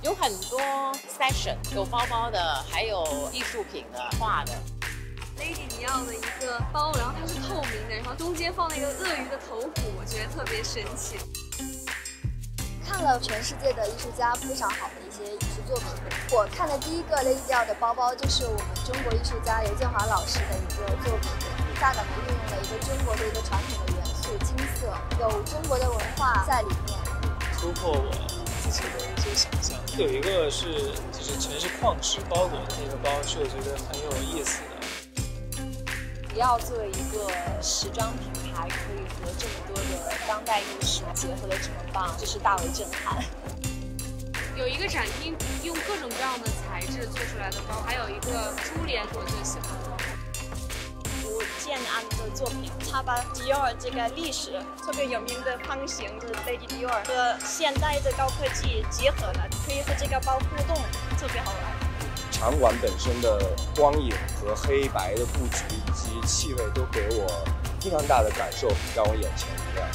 有很多 section， 有包包的，还有艺术品的、画的。 Lady 迪奥的一个包，然后它是透明的，然后中间放了一个鳄鱼的头骨，我觉得特别神奇。 看了全世界的艺术家非常好的一些艺术作品，我看的第一个 Lady 迪奥的包包就是我们中国艺术家刘建华老师的一个作品，大胆的运用了一个中国的一个传统的元素金色，有中国的文化在里面， 突破我自己的一些想象。有一个是就是全是矿石包裹的那个包，是我觉得很有意思的。 迪奥作为一个时装品牌，可以和这么多的当代艺术结合的这么棒，就是大为震撼。 有一个展厅用各种各样的材质做出来的包，还有一个珠帘是我最喜欢的。 吴建安的作品，他把迪奥这个历史特别有名的方形的 Lady Dior 和现代的高科技结合了，可以和这个包互动，特别好玩。 场馆本身的光影和黑白的布局以及气味都给我非常大的感受，让我眼前一亮。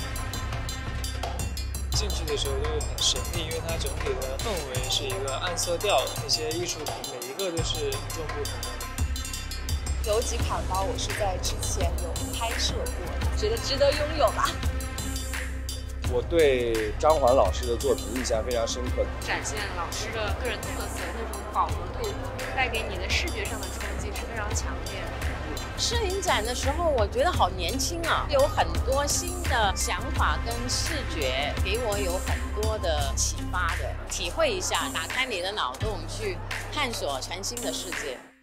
进去的时候就会很神秘，因为它整体的氛围是一个暗色调的，那些艺术品每一个都是与众不同的。 有几款包我是在之前有拍摄过的，觉得值得拥有吧。 我对张环老师的作品印象非常深刻， 展现老师的个人特色，那种饱和度带给你的视觉上的冲击是非常强烈的。 摄影展的时候，我觉得好年轻啊，有很多新的想法跟视觉，给我有很多的启发的，体会一下，打开你的脑洞去探索全新的世界。